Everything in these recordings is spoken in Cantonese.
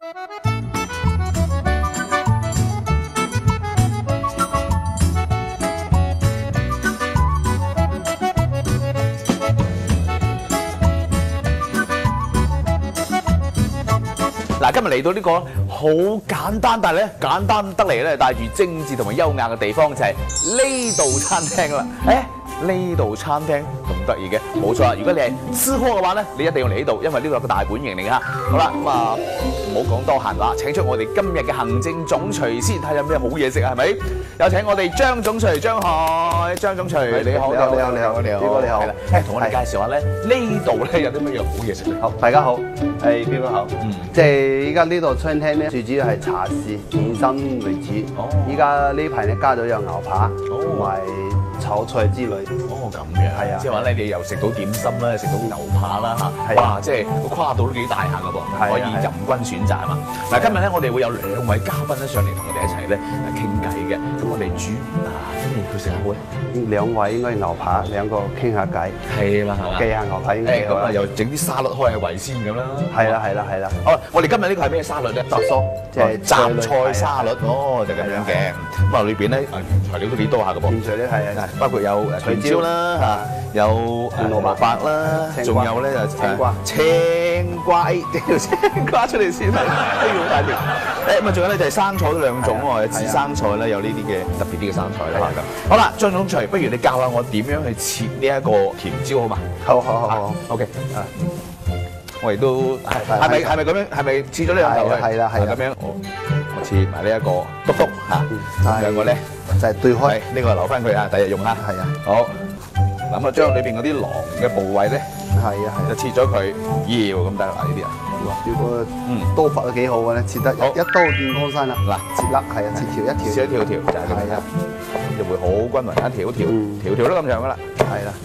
嗱，今日嚟到呢個好簡單，但係咧簡單得嚟咧帶住精緻同埋優雅嘅地方，就係呢度餐廳啦。呢度餐廳咁得意嘅，冇錯啦！如果你係吃貨嘅話咧，你一定要嚟呢度，因為呢度有個大本營嚟㗎。好啦，咁啊唔好講多閒話，請出我哋今日嘅行政總廚先，睇下有咩好嘢食啊，係咪？有請我哋張總廚張海，張總廚你好， 你好，你好，你好， 係啦，同我哋介紹下咧，呢度咧有啲乜嘢好嘢食咧？ 好，大家好，係邊個好？即係依家呢度餐廳咧，最主要係茶事點心為主。依家呢排咧加咗有牛扒同埋炒菜之類。 咁嘅， 係啊， 即係話咧，你又食到點心啦，食到牛扒啦嚇，哇！即係個跨度都幾大下㗎噃，可以任君選擇啊嘛。嗱，今日咧我哋會有2位嘉賓咧上嚟同我哋一齊咧傾偈嘅。咁我哋煮咩佢食下好咧 ？2位應該係牛扒，2個傾下偈。係啦，係嘛？記下牛扒應該咁啊，又整啲沙律開下胃先咁啦。係啦。好，我哋今日呢個係咩沙律咧？雜蔬，即係雜菜沙律。就咁樣嘅。咁啊，裏邊咧原材料都幾多下㗎噃。 原材料係包括有脆椒啦嚇，有紅蘿蔔啦，仲有咧就青瓜，掉青瓜出嚟先係，好大條。咁啊，仲有咧就係生菜都2種喎，有紫生菜啦，有呢啲嘅特別啲嘅生菜啦咁。好啦，張總廚，不如你教下我點樣去切呢一個甜椒好嘛？ 好 ，OK 啊。我哋都係咪咁樣？係咪切咗呢兩嚿？ 係啦， 咁樣。我切埋呢一個篤篤嚇，兩個咧就係對開。 呢個留翻佢啊，第日用啦。係啊。好。咁啊，將裏邊嗰啲囊嘅部位咧，就切咗佢，要咁得啦呢啲啊。 呢個刀法都幾好嘅咧，切得一刀見江山啦。嗱，切粒係啊，切條一條就係咁樣，咁就會好均勻，條條都咁長噶啦。 係啦。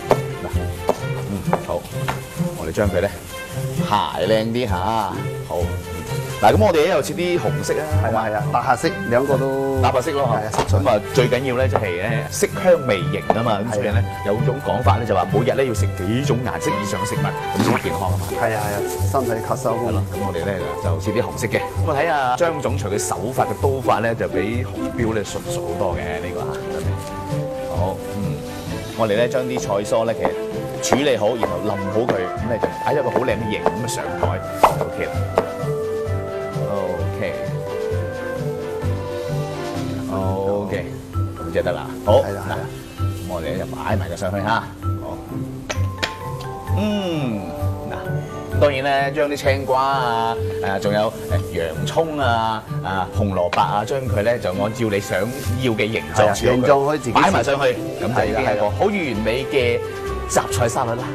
好，我哋將佢咧排靚啲嚇，好。嗱，咁我哋咧又切啲紅色啊， 係啊，搭白色2個都搭白色咯，咁啊最緊要咧就係咧色香味型啊嘛，咁所以咧有種講法咧就話每日咧要食幾種顏色以上嘅食物，咁先健康啊嘛。係啊， 身體吸收好。 咁我哋咧就切啲紅色嘅。咁我睇下張總廚嘅手法嘅刀法咧就比紅標咧純熟好多嘅呢個嚇。好，我哋咧將啲菜蔬咧其實處理好，然後淋好佢，咁咧就擺一個好靚嘅型咁啊上台就 OK 啦。OK，咁就得啦。好，嗱，咁我哋就擺埋佢上去嚇。好，嗱，當然咧，將啲青瓜啊，仲有洋葱啊、紅蘿蔔啊，將佢咧就按照你想要嘅形狀可以自己擺埋上去，咁就已經係一個好完美嘅雜菜沙律啦。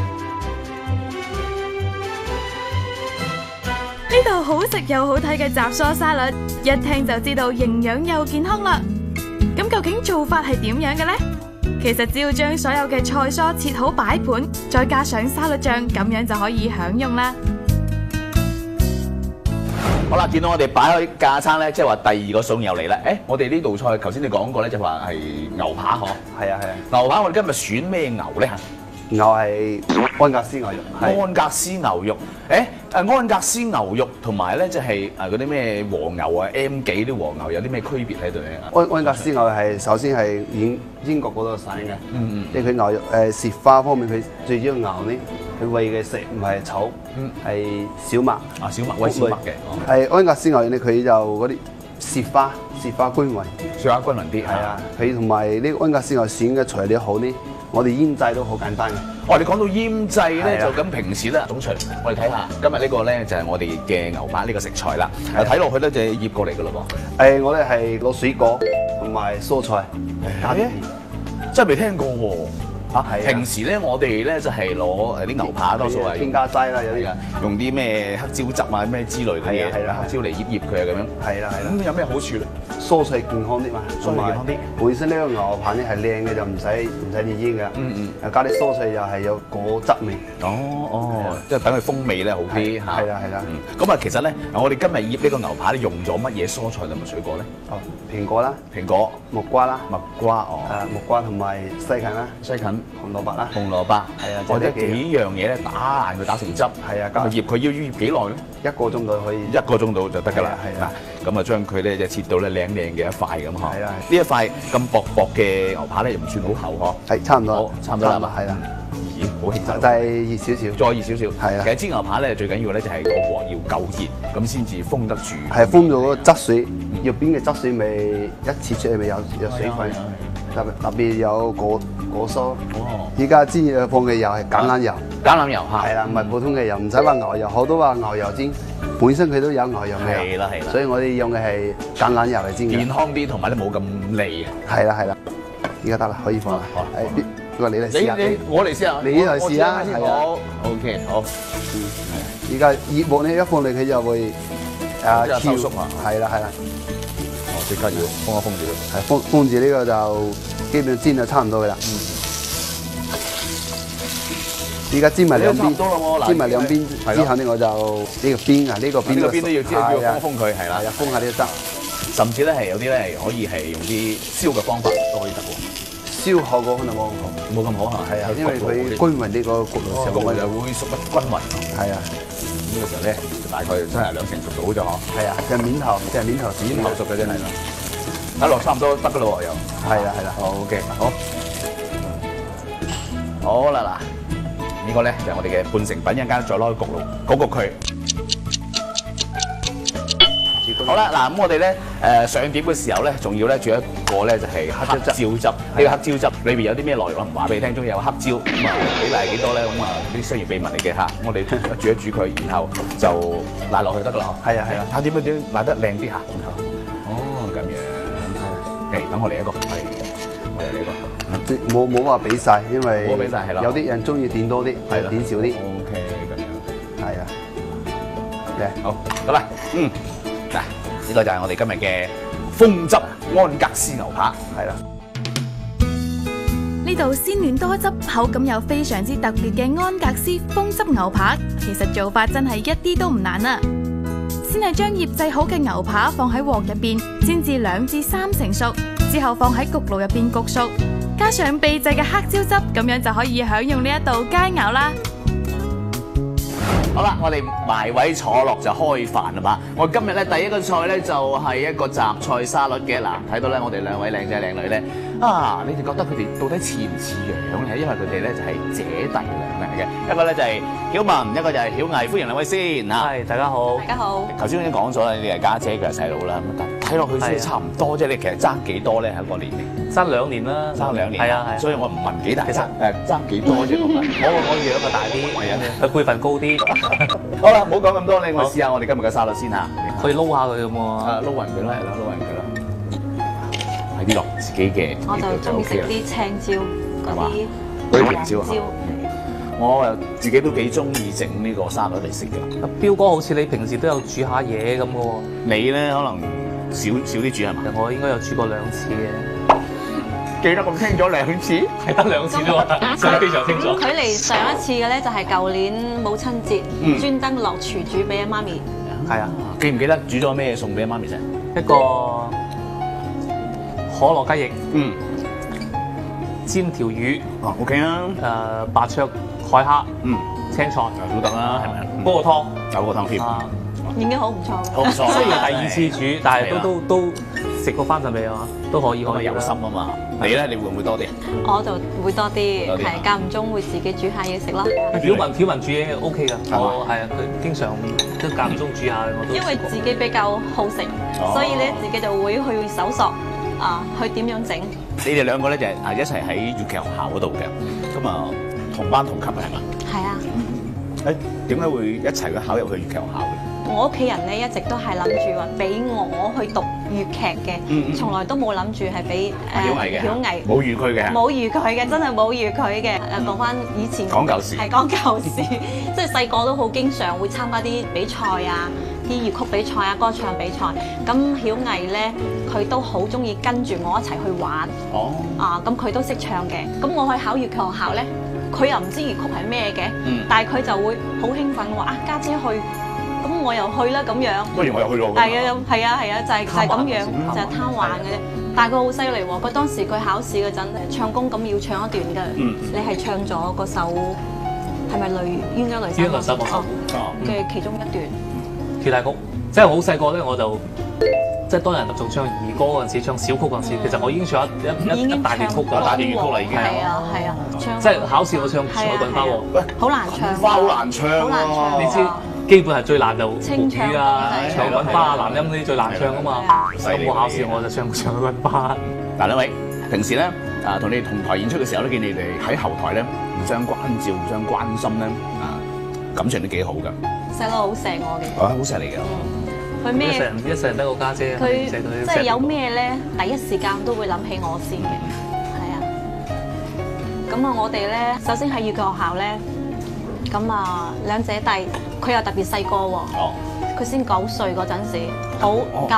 呢度好食又好睇嘅雜蔬沙律，一聽就知道營養又健康啦。咁究竟做法係點樣嘅呢？其實只要將所有嘅菜蔬切好擺盤，再加上沙律醬，咁樣就可以享用啦。 好啦，見到我哋擺開架餐咧，即係話第2個餸又嚟啦。我哋呢道菜頭先你講過咧，就話係牛扒嗬。係啊。牛扒我哋今日選咩牛咧嚇？ 牛係安格斯牛肉。 安格斯牛肉，安格斯牛肉同埋咧，即係嗰啲咩和牛啊 M 記啲和牛有啲咩區別喺度咧？ 安格斯牛係首先係英國嗰度產嘅，即係佢牛肉蝕花方面，佢最主要牛呢，佢餵嘅食唔係草，係小麥。 小麥餵小麥嘅。 係安格斯牛肉咧，佢就嗰啲蝕花均勻， 啲。係啊， 佢同埋呢個安格斯牛選嘅材料好呢。我哋醃製都好簡單嘅。 你講到醃製咧，就咁平時咧，總廚，我哋睇下今日呢個咧就係我哋嘅牛扒呢個食材啦。睇落去咧就係醃過嚟㗎咯噃。 我哋係攞水果同埋蔬菜。 真係未聽過喎。平時咧我哋咧就係攞啲牛扒，多數係添加劑啦，有啲用啲咩黑椒汁啊咩之類嘅嘢，黑椒嚟醃佢啊咁樣。 係啦。 咁有咩好處咧？ 蔬菜健康啲嘛， 蔬菜健康啲。 本身呢個牛扒咧係靚嘅，就唔使你醃嘅。又加啲蔬菜又係有果汁味。 即係等佢風味咧好啲嚇。 係啦係啦。 咁啊，其實咧，我哋今日醃呢個牛扒咧，用咗乜嘢蔬菜同埋水果咧？ 蘋果啦， 蘋果、 木瓜啦， 木瓜木瓜同埋西芹啦， 西芹、 紅蘿蔔啦， 紅蘿蔔。 係啊， 或者幾樣嘢咧，打爛佢打成汁。係啊，咁醃佢要醃幾耐咧 ？1個鐘度可以。 1個鐘度就得㗎啦。 係啊。 咁啊，將佢咧就切到咧靚靚嘅一塊咁嗬。 係啊。 呢一塊咁薄薄嘅牛扒咧，又唔算好厚嗬。 係差唔多。 差唔多啦嘛。 係啦。 咦，好興奮！ 就係熱少少， 再熱少少。 係啊。 其實煎牛扒咧最緊要咧就係個鑊要夠熱，咁先至封得住。 係封咗個汁水，入邊嘅汁水咪一切出嚟咪有水分，特別有果蔬。依家煎嘢放嘅油係橄欖油。 橄欖油嚇。係啦，唔係普通嘅油，唔使話牛油，好多話牛油煎，本身佢都有牛油味。 係啦係啦。 所以我哋用嘅係橄欖油嚟煎嘅。 健康啲，同埋咧冇咁膩。 係啦係啦，依家得啦，可以放啦。好。不過你嚟試下。 我嚟試下。 你呢度試啦，係啊。 OK，好。 依家熱鑊咧一放落佢就會收縮啊。 係啦係啦。 即刻要封一封住佢。 係封住呢個就基本煎就差唔多嘅啦。依家煎埋兩邊，煎埋兩邊之後咧，我就呢個邊啊，呢個邊都要封一封佢，係啦， 封下呢個汁。 甚至咧係有啲咧係可以係用啲燒嘅方法都可以得喎。 燒效果可能冇咁好嚇。係啊，因為佢均勻呢個焗爐時候， 焗就會熟得均勻。 係啊， 呢個時候咧就大概真係2成熟到啫嗬。 係啊，就面頭熟嘅真係啦。 睇落差唔多得㗎咯喎又。 係啦係啦。 OK，好。好啦嗱，呢個咧就係我哋嘅半成品，一陣間再攞去焗爐焗佢。好啦，嗱咁我哋咧上碟嘅時候咧，仲要咧煮一個咧就係黑椒汁。呢個黑椒汁裏邊有啲咩內容？唔話俾你聽，中有黑椒咁啊，比例係幾多咧？咁啊啲商業秘密嚟嘅嚇。我哋煮一煮佢，然後就賴落去得㗎啦。 係啊係啊。 睇點賴得靚啲嚇。咁樣。等我嚟一個。係。我嚟呢個。 冇話俾晒，因為冇俾晒係啦。 有啲人中意點多啲，係點少啲。 OK，咁樣。係啊。 好， 得啦。嗱，呢個就係我哋今日嘅風汁安格斯牛扒，係啦。 呢度鮮嫩多汁，口感又非常之特別嘅安格斯風汁牛扒，其實做法真係一啲都唔難啊！先係將醃製好嘅牛扒放喺鑊入邊，煎至2至3成熟，之後放喺焗爐入邊焗熟，加上秘製嘅黑椒汁，咁樣就可以享用呢一道佳肴啦。 好啦，我哋埋位坐落就開飯啦嘛！我今日咧第一個菜咧就係一個雜菜沙律嘅。嗱，睇到咧我哋2位靚仔靚女咧，你哋覺得佢哋到底似唔似樣咧？因為佢哋咧就係姐弟兩嚟嘅，一個咧就係曉文，一個就係曉毅，歡迎2位先嚇。 係，大家好。 大家好。頭先已經講咗啦，你係家姐，佢係細佬啦。咁但睇落去先差唔多啫，你其實爭幾多咧？喺個年齡？ 爭2年啦。 爭2年。係啊係。所以我唔問幾大，其實爭幾多啫？ 我樣就大啲，係啊，佢輩份高啲。 好啦，唔好講咁多，我試下我哋今日嘅沙律先嚇。 可以撈下佢咁喎。 撈勻佢啦，係啦，撈勻佢啦。喺啲落自己嘅。 我就中意食啲青椒嗰啲。 嗰啲平椒。我又自己都幾中意整呢個沙律嚟食㗎。 彪哥好似你平時都有煮下嘢咁嘅喎。 你咧可能少啲煮係嘛？ 我應該有煮過2次嘅。 記得咁清楚2次？ 係得2次啫喎，所以非常清楚。 距離上一次嘅咧就係舊年母親節，專登落廚煮俾阿媽咪。 係啊， 記唔記得煮咗咩餸俾阿媽咪食？ 一個可樂雞翼，煎條魚 ，OK 啊， 白灼海蝦，青菜都得啦，係咪？ 煲個湯， 有個湯添， 已經好唔錯。 好唔錯。 雖然第2次煮，但係都食過翻陣味啊嘛，都可以有心啊嘛。你咧，你會唔會多啲？ 我就會多啲，係間唔中會自己煮下嘢食啦。 曉文煮嘢 OK 㗎，我係啊，佢經常都間唔中煮下，我都。 因為自己比較好食，所以咧自己就會去搜索去點樣整。 你哋2個咧就係一齊喺粵劇學校嗰度嘅，咁啊同班同級係嘛？係啊。點解會一齊去考入去粵劇學校嘅？ 我屋企人咧一直都係諗住話俾我去讀粵劇嘅，從來都冇諗住係俾曉毅。冇預佢嘅。冇預佢嘅，真係冇預佢嘅。講翻以前。講舊事。係講舊事，即係細個都好經常會參加啲比賽啊， 啲粵曲比賽啊、歌唱比賽。咁曉藝咧，佢都好中意跟住我一齊去玩。咁佢都識唱嘅。咁我去考粵劇學校咧，佢又唔知粵曲係咩嘅，但係佢就會好興奮話家姐去，咁我又去啦咁樣。不如我又去咯。係啊，就係咁樣，就係貪玩嘅啫。但係佢好犀利喎！佢當時佢考試嗰陣唱功咁要唱一段嘅，你係唱咗嗰首係咪冤家雷山嘅其中一段鐵大曲。即係我好細個咧，我就即係當人仲唱兒歌嗰陣時，唱小曲嗰陣時，其實我已經唱一大段曲㗎，大段粵曲啦已經。 係啊， 即係考試我唱《彩滾花》喎， 好難唱， 好難唱喎。 你知基本係最難就粵語啊、彩滾花、南音呢啲最難唱啊嘛。咁我考試我就唱《彩滾花》。 嗱，兩位平時咧同你哋同台演出嘅時候，都見你哋喺後台咧互相關照、互相關心咧，感情都幾好㗎。 細佬好錫我嘅， 好錫你㗎。 佢咩？ 一世人得個家姐， 佢即係有咩咧，第一時間都會諗起我先嘅，係啊。咁啊，我哋咧首先喺粵劇學校咧，咁啊兩姐弟，佢又特別細個喎，佢先9歲嗰陣時，好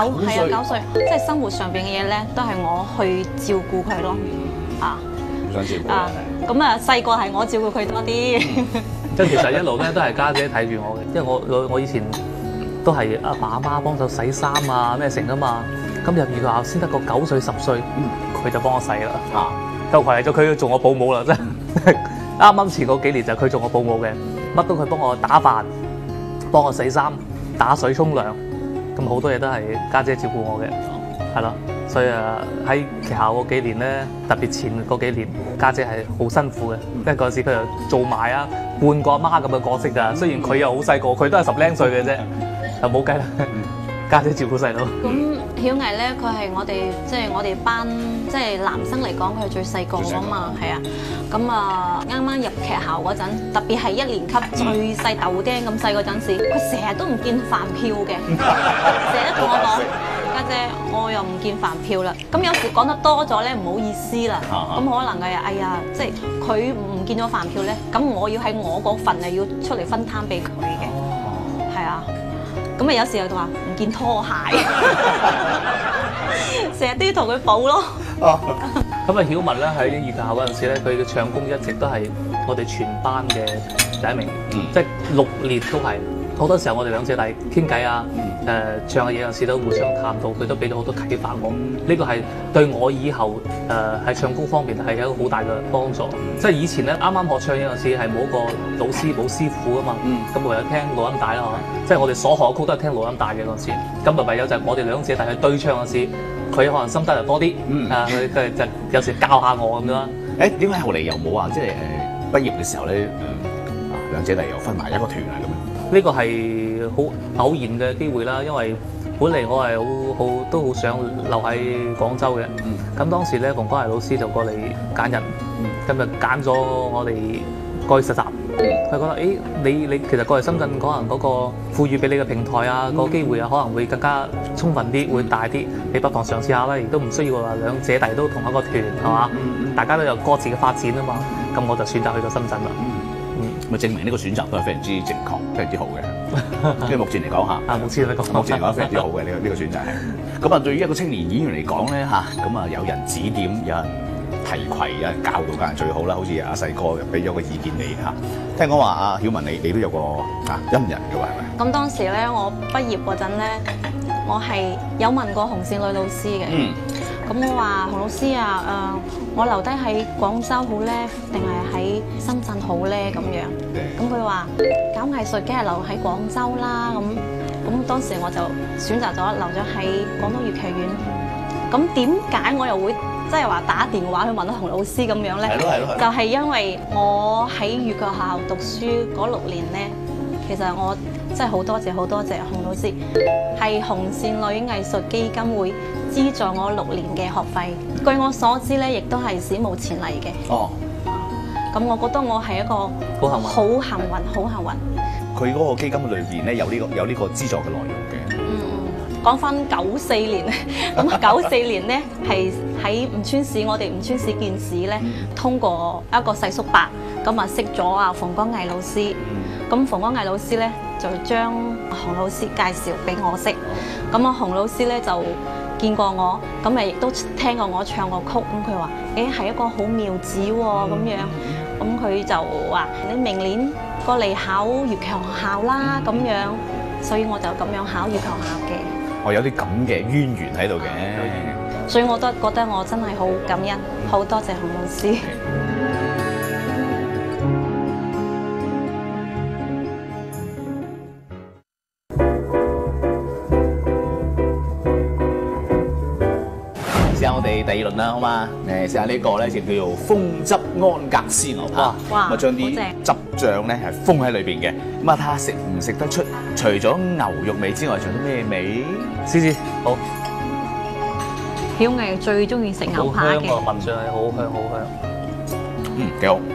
9歲，即係生活上邊嘅嘢咧，都係我去照顧佢咯， 互相照顧。 咁啊細個係我照顧佢多啲。 即係其實一路咧都係家姐睇住我嘅，因為我以前都係阿爸阿媽幫手洗衫啊咩成啊嘛，咁入粵劇校先得個9歲10歲，佢就幫我洗啦，就攜嚟咗佢做我保姆啦，真係啱啱前嗰幾年就佢做我保姆嘅，乜都佢幫我打飯，幫我洗衫、打水沖涼，咁好多嘢都係家姐照顧我嘅，係咯，所以喺劇校嗰幾年咧，特別前嗰幾年，家姐係好辛苦嘅，因為嗰陣時佢又做埋半個阿媽咁嘅角色㗎，雖然佢又好細個，佢都係10零歲嘅啫。就冇計啦，家姐照顧細佬。咁曉藝咧，佢係我哋班即係男生嚟講，佢係最細個㗎嘛，係啊。咁啊，啱啱入劇校嗰陣，特別係1年級最細豆釘咁細嗰陣時，佢成日都唔見飯票嘅，成日都同我講，家姐，我又唔見飯票啦。咁有時講得多咗咧，唔好意思啦。咁可能哎呀，即係佢唔見咗飯票咧，咁我要喺我嗰份要出嚟分攤俾佢嘅，係啊。咁啊，有時候就話唔見拖鞋，成日都要同佢補咯。 咁啊，曉文咧喺粵劇校嗰陣時咧，佢嘅唱功一直都係我哋全班嘅第一名，即係6年都係。好多時候我哋兩姐弟傾偈啊，唱嘅嘢有時都互相探討，佢都俾到好多啟發我。呢個係對我以後喺唱功方面係有一個好大嘅幫助。即係以前咧啱啱學唱有陣時係冇個老師冇師傅啊嘛，咁唯有聽錄音帶啦，即係我哋所學嘅曲都係聽錄音帶嘅嗰陣時。咁咪唯有就係我哋兩姐弟去對唱嗰時，佢可能心得就多啲，佢就有時教下我咁樣。 誒點解後嚟又冇話即係畢業嘅時候咧兩姐弟又分埋一個團啊咁樣？ 呢個係好偶然嘅機會啦，因為本嚟我係都好想留喺廣州嘅。咁當時咧，馮光毅老師就過嚟揀人，咁就揀咗我哋過去實習。佢覺得你其實過嚟深圳可能嗰個賦予俾你嘅平台啊，個機會啊，可能會更加充分啲，會大啲。你不妨嘗試下啦，亦都唔需要話兩姐弟都同一個團係嘛？大家都有各自嘅發展啊嘛。咁我就選擇去咗深圳啦。 咪證明呢個選擇都係非常之正確、非常之好嘅。因為目前嚟講嚇， 目前嚟講非常之好嘅呢個選擇係。咁啊，對於一個青年演員嚟講咧嚇，咁啊有人指點、有人提攜、有人教導梗係最好啦。好似阿細哥俾咗個意見你嚇。聽講話阿曉文你都有個恩人嘅喎，係咪？ 咁當時咧，我畢業嗰陣咧，我係有問過洪倩女老師嘅。咁我話洪老師啊，我留低喺廣州好咧，定係喺深圳好咧咁樣？咁佢話搞藝術梗係留喺廣州啦。咁當時我就選擇咗留咗喺廣東粵劇院。咁點解我又會即係話打電話去問阿洪老師咁樣咧？就係因為我喺粵劇學校讀書嗰6年咧，其實我真係好多謝洪老師，係洪倩女藝術基金會資助我6年嘅學費。據我所知咧，亦都係史無前例嘅。咁我覺得我係一個好幸運。 佢嗰個基金裏邊咧有呢個資助嘅內容嘅。 講翻94年，咁94年咧係喺吳川市，我哋吳川市建市咧通過一個細叔伯，咁啊識咗啊馮光毅老師。咁馮光毅老師咧就將洪老師介紹俾我識。咁啊，洪老師咧就見過我，咁咪亦都聽過我唱過曲。咁佢話：誒係一個好妙子喎咁樣。咁佢就話：你明年過嚟考粵劇學校啦咁樣。所以我就咁樣考粵劇學校嘅。 我有啲咁嘅淵源喺度嘅。 所以我都覺得我真係好感恩，好多謝洪老師。 試下我哋第二輪啦，好嘛？試下呢個咧就叫做風汁安格斯牛扒， 哇咁啊將啲汁醬咧係封喺裏邊嘅。咁啊睇下食唔食得出，除咗牛肉味之外，仲有咩味？ 試試好。 曉藝最中意食牛扒嘅， 好香啊！聞上去好香好香。 幾好。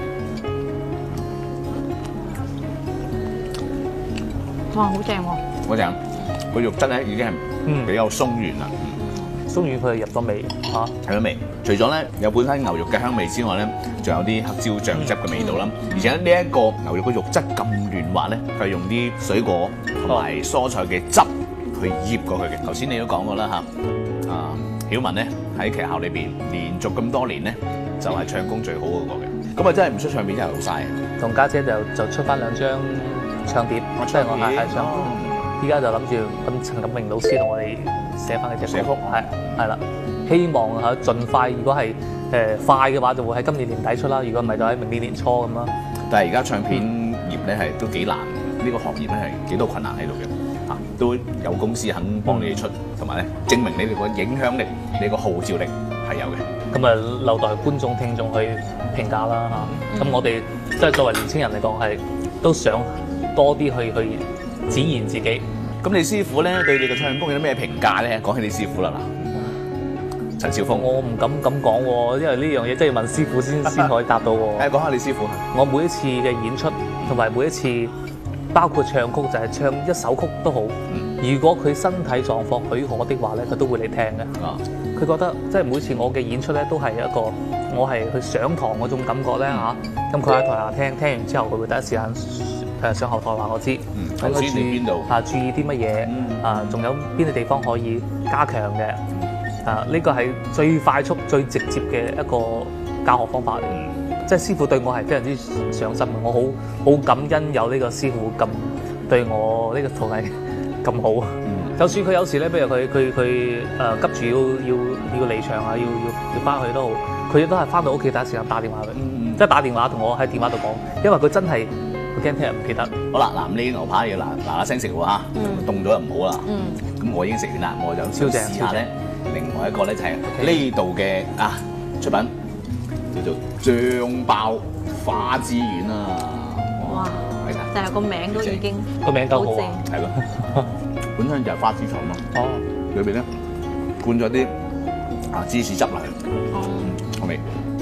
哇，好正喎！ 好正，個肉質咧已經係比較鬆軟啦。 鬆軟佢係入咗味嚇， 入咗味。除咗咧有本身牛肉嘅香味之外咧，仲有啲黑椒醬汁嘅味道啦。而且呢一個牛肉嘅肉質咁嫩滑咧，佢係用啲水果同埋蔬菜嘅汁去醃過去嘅。頭先你都講過啦嚇，曉文咧喺劇校裏邊連續咁多年咧，就係唱功最好嗰個嘅。咁啊真係唔出唱片真係好嘥。 同家姐就出翻2張唱碟，即係我係唱。依家就諗住揾陳錦榮老師同我哋寫翻嘅隻歌曲，係啦。希望嚇盡快，如果係快嘅話，就會喺今年年底出啦。如果唔係，就喺明年年初咁啦。 但係而家唱片業咧係都幾難，呢個行業咧係幾多困難喺度嘅嚇，都有公司肯幫你出，同埋咧證明你哋個影響力、你個號召力係有嘅。 咁啊，留待觀眾聽眾去評價啦嚇。咁我哋即係作為年青人嚟講，係都想多啲去展現自己。 咁你師傅咧對你嘅唱功有啲咩評價咧？講起你師傅啦嗱，陳少峰， 我唔敢咁講喎，因為呢樣嘢真係要問師傅先可以答到喎。 講下你師傅。 我每一次嘅演出同埋每一次，包括唱曲就係唱一首曲都好。如果佢身體狀況許可的話咧，佢都會嚟聽嘅。佢覺得即係每次我嘅演出咧，都係一個我係去上堂嗰種感覺咧嚇。咁佢喺台下聽完之後，佢會第一時間上後台話我知，應該注意邊度注意啲乜嘢仲有邊啲地方可以加強嘅。呢個係最快速、最直接嘅一個教學方法嚟。即係師傅對我係非常之上心嘅，我好感恩有呢個師傅咁對我呢個徒弟咁好。就算佢有時咧，譬如佢急住要離場啊，要翻去都好，佢亦都係翻到屋企第一時間打電話佢，即係打電話同我喺電話度講，因為佢真係佢驚聽日唔記得。好啦，嗱，呢啲牛扒要嗱聲食喎嚇，凍咗就唔好啦。咁我已經食完啦，我就想試下咧。另外一個咧就係呢度嘅出品叫做醬爆花枝丸啊！ 哇，就係個名都已經個名夠好正， 係咯，本身就係花枝腸咯。裏邊咧灌咗啲芝士汁落去，好味。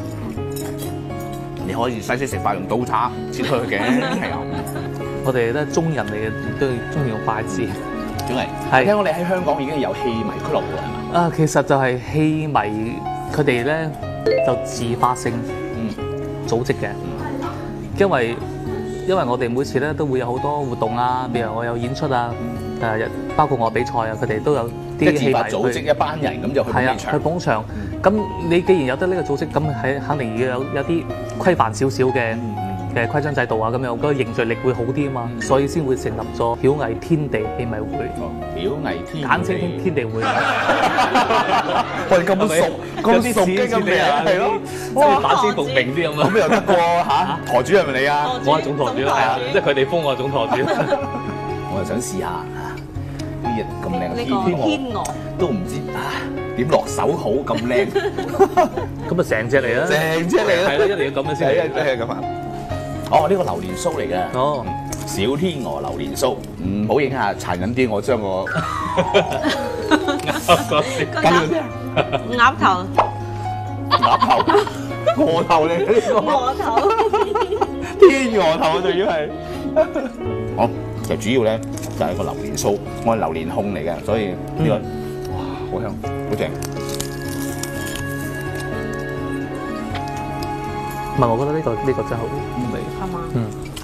你可以西式食法用刀叉切開佢嘅，係啊。我哋都係中人嚟嘅，都中意用筷子。總係聽講你喺香港已經有戲迷俱樂部係嘛？ 其實就係戲迷佢哋咧就自發性組織嘅，因為我哋每次咧都會有好多活動啊，譬如我有演出啊，包括我比賽啊，佢哋都有啲戲迷組織一班人咁就去捧場。 去捧場。咁你既然有得呢個組織，咁係肯定要有啲規範少少嘅規章制度啊，咁樣個凝聚力會好啲啊嘛，所以先會成立咗曉藝天地戲迷會。 曉藝天地， 簡稱天地會。 我哋咁熟嘅咁名係咯， 即係反聲共鳴啲咁啊。 咁又得喎嚇？台主係咪你啊？ 我係總台主啦，係啊，即係佢哋封我係總台主。 我就想試下呢隻咁靚嘅天鵝， 都唔知點落手好咁靚。 咁啊成隻嚟啦， 成隻嚟啦， 係啦，一定要咁樣先係咁啊！哦，呢個榴蓮酥嚟嘅。 哦， 小天鵝榴蓮酥，唔好影下殘忍啲，我將個鴨頭， 鵝頭嚟嘅呢個， 鵝頭， 天鵝頭仲要係。好，其實主要咧就係個榴蓮酥，我係榴蓮控嚟嘅，所以呢個哇好香，好正。 唔係，我覺得呢個真係好味。 係嘛？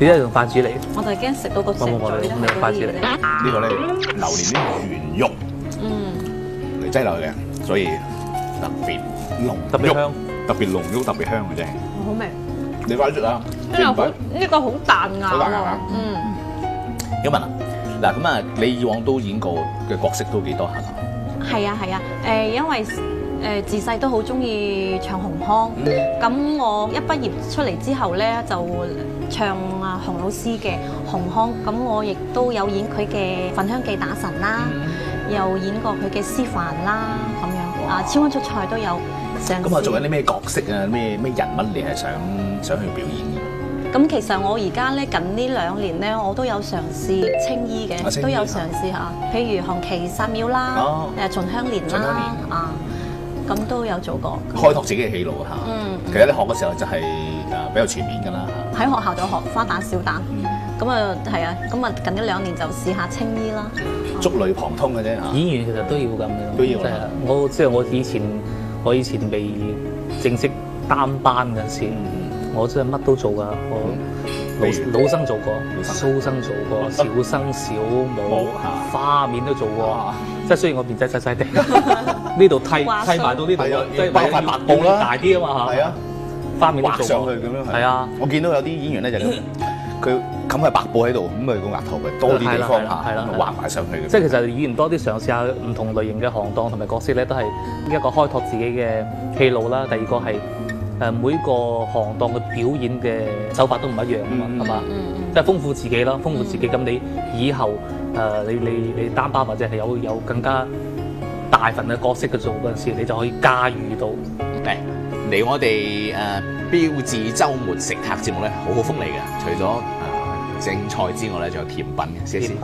你一用筷子嚟， 我就驚食到個成嘴都係嗰啲嘢咧。 呢個咧榴蓮啲原肉嚟擠落去嘅，所以特別濃郁， 特別香， 特別濃郁，特別香嘅真係。 好味。 你快啲啊！ 呢個好彈牙好彈牙啊嗯。 有問啊？嗱咁啊，你以往都演過嘅角色都幾多下㗎？ 係啊係啊，因為自細都好中意唱紅腔，咁我一畢業出嚟之後咧就唱洪老師嘅紅腔，咁我亦都有演佢嘅《焚香記打神》啦，又演過佢嘅師範啦，咁樣啊，超溫出賽都有上。 咁啊，做緊啲咩角色啊？咩人物你係想去表演嘅？ 咁其實我而家咧近呢2年咧，我都有嘗試青衣嘅， 青衣都有嘗試下，譬如紅旗撒廟啦，秦香蓮啦，啊，咁都有做過。 開拓自己嘅戲路嚇。其實你學嘅時候就係比較全面㗎啦嚇。 喺學校就學花旦、小旦，咁啊係啊，咁啊近呢2年就試下青衣啦。 觸類旁通嘅啫嚇。 演員其實都要咁嘅， 都要係啊！我以前未正式擔班嗰陣時，我真係乜都做㗎。我老生做過，蘇生做過，小生、小武、花面都做過。即係雖然我面仔細細地，呢度剃埋到呢度，即係包塊白布啦， 大啲啊嘛嚇。係啊，花面都做上去咁樣係啊。 我見到有啲演員咧就咁，佢冚塊白布喺度，咁佢個額頭咪多啲地方嚇，畫埋上去嘅。 即係其實演員多啲嘗試下唔同類型嘅行當同埋角色咧，都係一個開拓自己嘅戲路啦。第二個係每個行當嘅表演嘅手法都唔一樣啊嘛，係嘛？即係豐富自己啦，豐富自己。咁你以後你擔班或者係有更加大份嘅角色嘅做嗰陣時，你就可以駕馭到。 嚟我哋標誌週末食客節目咧，好福利嘅。除咗正菜之外咧，仲有甜品嘅，試一試。 甜品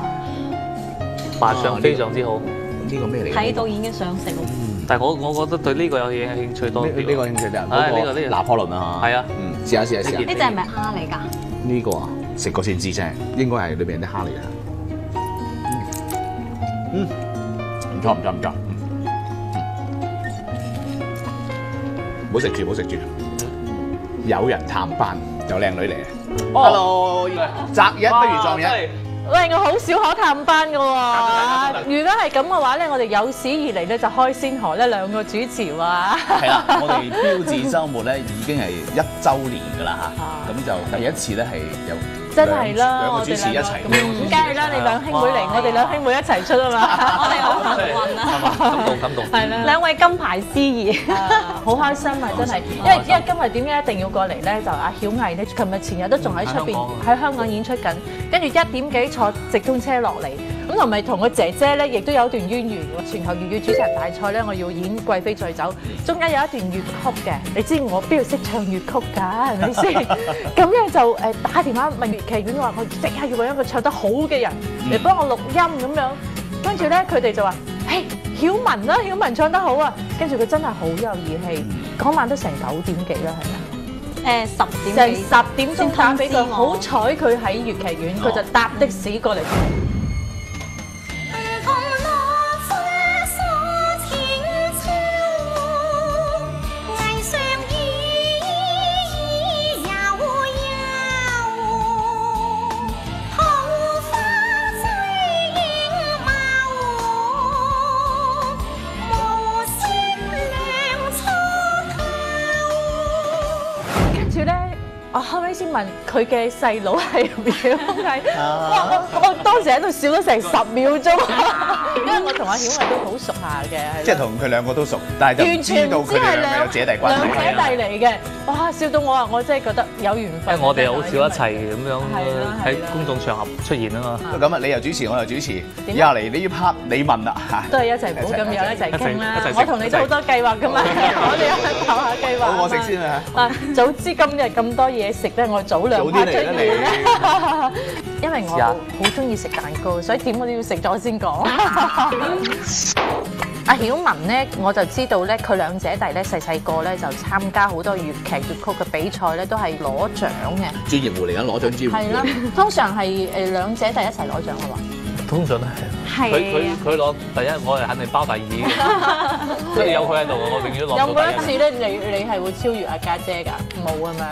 賣相非常之好。 呢個咩嚟？ 睇到已經想食。 但係我覺得對呢個有嘢興趣多啲。 呢個興趣就係呢個拿破崙啊嚇。 係啊， 試下。 呢隻係咪蝦嚟㗎？ 呢個啊，食過先知啫，應該係裏邊啲蝦嚟嘅。唔錯。唔好食住。有人探班，有靚女嚟。Hello，擇日不如撞日。 喂，我好少可探班嘅喎。如果係咁嘅話咧，我哋有史以嚟咧就開先河咧2個主持喎。 係啦，我哋標誌週末咧已經係1週年㗎啦嚇，咁就第一次咧係有真係啦， 兩個主持一齊。 咁梗係啦，你兩兄妹嚟，我哋兩兄妹一齊出啊嘛。 我哋好幸運啊！ 感動。 係啦 2位金牌司儀， 好開心啊！真係，因為今日點解一定要過嚟咧？就阿曉藝咧，琴日前日都仲喺出邊喺香港演出緊，跟住1點幾坐直通車落嚟，咁同埋同個姐姐咧，亦都有段淵源喎。全球粵語主持人大賽咧，我要演《貴妃醉酒》，中間有一段粵曲嘅，你知我邊度識唱粵曲㗎？係咪先？咁咧就打電話問粵劇院話，我即刻要揾一個唱得好嘅人嚟幫我錄音咁樣。跟住咧，佢哋就話：嘿，曉文啦，曉文唱得好啊！跟住佢真係好有義氣，嗰晚都成9點幾啦，係咪？ 10點幾， 成10點鐘打俾佢，好彩佢喺粵劇院，佢就搭的士過嚟。我後尾先問佢嘅細佬係曉藝，哇！我當時喺度笑咗成10秒鐘，因為我同阿曉藝都好熟下嘅， 即係同佢兩個都熟，但係就唔知道佢哋兩個有姐弟關係。 兩姐弟嚟嘅，哇！笑到我真係覺得有緣分。 因為我哋好少一齊咁樣喺公眾場合出現啊嘛。 咁啊，你又主持，我又主持，以後嚟呢一 part 你問啦嚇。 都係一齊補咁樣一齊傾啦。我同你都好多計劃噶嘛，我哋一齊講下計劃。 我食先啊！ 啊，早知今日咁多嘢食咧，我早2 part 出現啦。因為我好中意食蛋糕，所以點我都要食咗先講。阿曉文咧，我就知道咧，佢兩姐弟咧細個咧就參加好多粵劇粵曲嘅比賽咧，都係攞獎嘅。 專業戶嚟緊攞獎專業。 係啦，通常係兩姐弟一齊攞獎嘅喎。 通常都係。佢攞第一，我係肯定包第2。即係有佢喺度，我永遠都攞到第1。 有冇一次咧，你係會超越阿家姐㗎？冇係咪？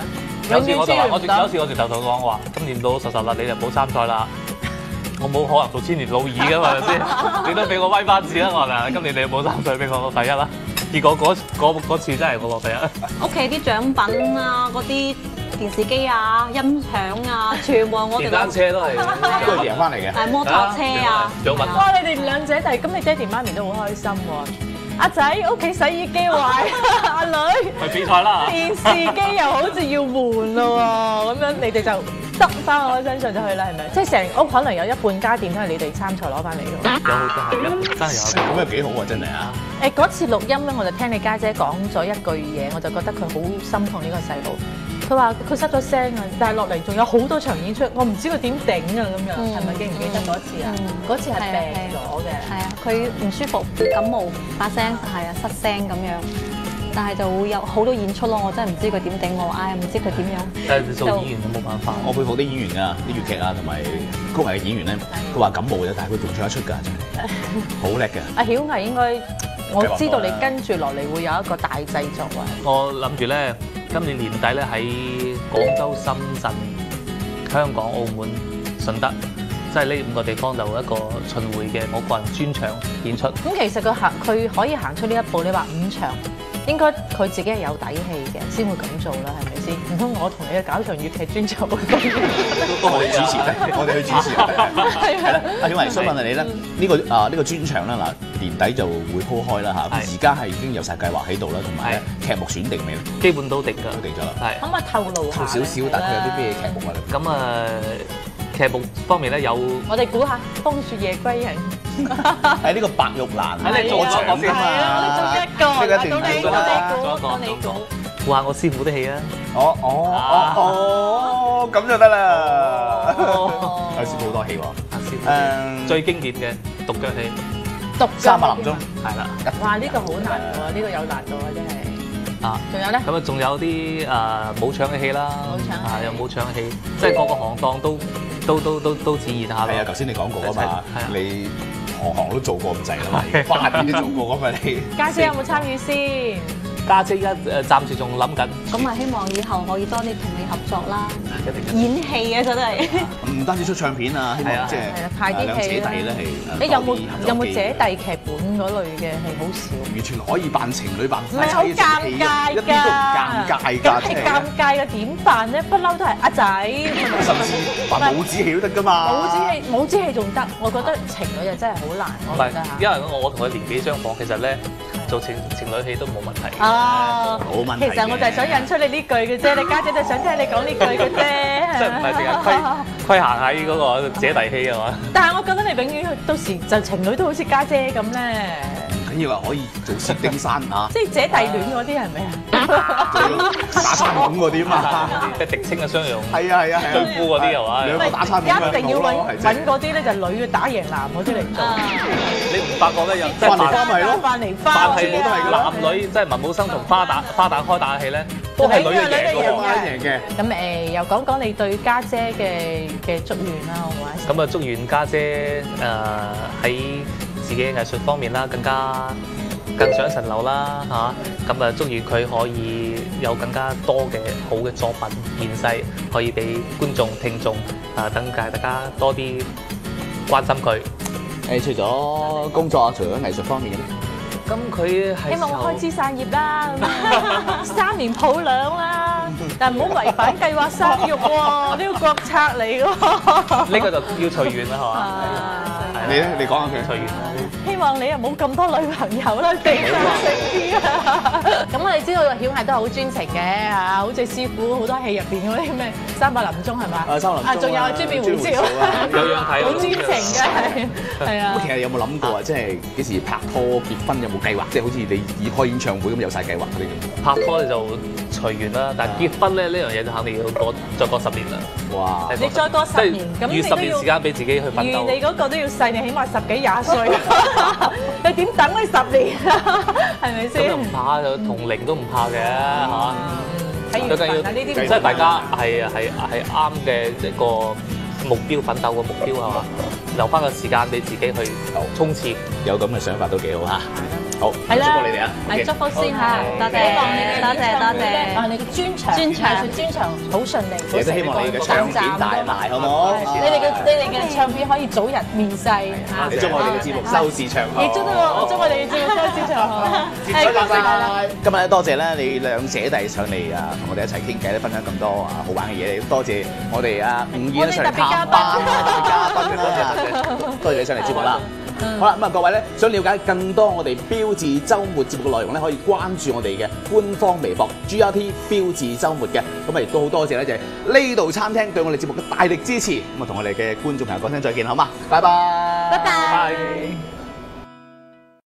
有次我就話，有次我直頭同佢講話，今年老老實實啦，你就唔好參賽啦。我冇可能做千年老二噶嘛，係咪先？你都俾我威翻次啦，我話今年你冇參賽，俾我第一啦。結果嗰次真係我第一。 屋企啲獎品啊，嗰啲電視機啊、音響啊，全部我哋電單車都係贏翻嚟嘅。 係摩托車啊， 獎品。 哇！你哋兩姐弟，咁你爹哋媽咪都好開心喎。阿仔屋企洗衣機壞，阿女去比賽啦！ 電視機又好似要換咯喎，咁樣你哋就得翻我身上就去啦，係咪？即係成屋可能有一半家電都係你哋參賽攞翻嚟嘅。 有好多係嘅，真係有。 咁又幾好啊！真係啊！ 誒嗰次錄音咧，我就聽你家姐講咗一句嘢，我就覺得佢好心痛呢個細路。佢話佢失咗聲啊，但係落嚟仲有好多場演出，我唔知佢點頂啊咁樣，係咪記唔記得嗰次啊？嗰次係病咗嘅。 係啊，佢唔舒服，感冒，把聲係啊失聲咁樣，但係就會有好多演出咯。我真係唔知佢點頂我，唔知佢點樣。 誒做演員都冇辦法。 我佩服啲演員啊，啲粵劇啊同埋曲藝嘅演員咧，佢話感冒嘅，但係佢仲唱得出㗎，真係好叻嘅。 阿曉藝應該，我知道你跟住落嚟會有一個大製作啊。 我諗住咧，今年年底咧喺廣州、深圳、香港、澳門、順德，即係呢5個地方就一個巡迴嘅我個人專場演出。 咁其實佢可以行出呢一步，你話5場，應該佢自己係有底氣嘅，先會咁做啦，係咪先？唔通我同你搞場粵劇專場會咁樣？ 都我哋主持咧，我哋去主持。係啦，阿曉藝想問下你咧，呢個專場咧嗱，年底就會鋪開啦嚇。而家係已經有晒計劃喺度啦，同埋咧劇目選定未咧？ 基本都定㗎， 都定咗啦。 係。 可唔可以透露下？ 少少，但佢有啲咩劇目啊？ 咁啊，劇目方面咧有， 我哋估下《風雪夜歸人》。 喺呢個白玉蘭， 喺你做咗先係啊，我哋做一個， 呢個一定到你做啦到你估。 估下我師傅啲戲啊！ 咁就得啦。有師傅好多戲喎。 阿師傅最經典嘅獨腳戲， 獨 3百林鐘係啦。 哇！呢個好難喎，呢個有難度啊，真係。 啊， 仲有咧？ 咁啊，仲有啲武場嘅戲啦， 武場戲有武場嘅戲，即係各個行當都展現下。 係啊，頭先你講過啊嘛， 係啊你行都做過咁滯啦嘛，花邊都做過咁嘛你。 家姐有冇參與先？ 家姐而家暫時仲諗緊。 咁啊，希望以後可以多啲同你合作啦。演戲嘅真係。 唔單止出唱片啊，希望即係派啲兩姐弟咧係。 你有冇姐弟劇本嗰類嘅戲？好少。 完全可以扮情侶扮夫妻。 唔係好尷尬㗎， 一啲都唔尷尬㗎。 梗係尷尬嘅，點辦咧？不嬲都係阿仔。 甚至扮母子戲都得㗎嘛。 母子戲仲得，我覺得情侶就真係好難。 唔係，因為我同佢年紀相仿，其實咧做情侶戲都冇問題。 冇問題。 其實我就係想引出你呢句嘅啫，你家姐就想聽你講呢句嘅啫。 即係唔係淨係規限喺嗰個姐弟戲係嘛？ 但係我覺得你永遠到時就情侶都好似家姐咁咧。 唔緊要啊，可以做薛丁山啊。 即係姐弟戀嗰啲係咪啊？ 打餐館嗰啲啊嘛， 即係嫡親嘅相用。 係啊， 對夫嗰啲係嘛？ 兩個打餐館一定要揾嗰啲咧，就女嘅打贏男嗰啲嚟做。 你唔發覺咧？又翻嚟翻咪咯， 翻嚟翻。 但係男女即係文武生同花旦開打戲咧，都係女嘅贏嘅。 咁又講講你對家姐嘅祝願啦，好唔好啊？ 咁啊，祝願家姐喺自己藝術方面啦，更上一層樓啦嚇。咁啊，祝願佢可以有更加多嘅好嘅作品現世，可以俾觀眾聽眾等大家多啲關心佢。 除咗工作啊，除咗藝術方面嘅咧， 咁佢係希望我開枝散葉啦，3年抱兩啦，但唔好違反計劃生育喎，呢個國策嚟喎。 呢個就要隨緣啦，係嘛？ 你咧，你講下佢隨緣啦。 希望你又冇咁多女朋友啦，地生性啲啊！咁我哋知道曉藝都係好專情嘅嚇，好似師傅好多戲入邊嗰啲咩300林鐘係嘛？ 300林鐘仲有專變胡椒， 有樣睇， 好專情嘅係啊。 咁其實有冇諗過啊？即係幾時拍拖結婚有冇計劃？即係好似你以開演唱會咁有晒計劃嗰啲咁。 拍拖就隨緣啦，但係結婚咧呢樣嘢就肯定要再過10年啦。 哇！ 你再過10年，咁你預都 10年時間俾自己去奮鬥。 預你嗰個都要細你起碼10幾20歲，你點等你10年啊？係咪先？ 咁又唔怕，同齡都唔怕嘅嚇。 最緊要呢啲即係大家係啱嘅一個目標，奮鬥嘅目標係嘛？留翻個時間俾自己去衝刺， 有咁嘅想法都幾好嚇。 好， 係啦， 祝福你哋啊！ 係祝福先嚇， 多謝希望你嘅多謝演唱會咧多謝你嘅專場專場藝術專場好順利， 亦都希望你嘅唱片大賣，好唔好？ 你哋嘅唱片可以早日面世嚇， 你祝我哋嘅節目收視長虹， 亦祝我哋嘅節目收視長虹。 今日咧多謝咧你兩姐弟上嚟啊，同我哋一齊傾偈咧，分享咁多好玩嘅嘢。多謝我哋吳燕上嚟探班啦，多謝你上嚟節目啦。好啦，咁各位咧想了解更多我哋標誌週末節目嘅內容咧，可以關注我哋嘅官方微博 GRT 標誌週末嘅。咁亦都好多謝咧，就係呢度餐廳對我哋節目嘅大力支持。咁同我哋嘅觀眾朋友講聲再見，好嗎？拜拜， 拜拜。 拜。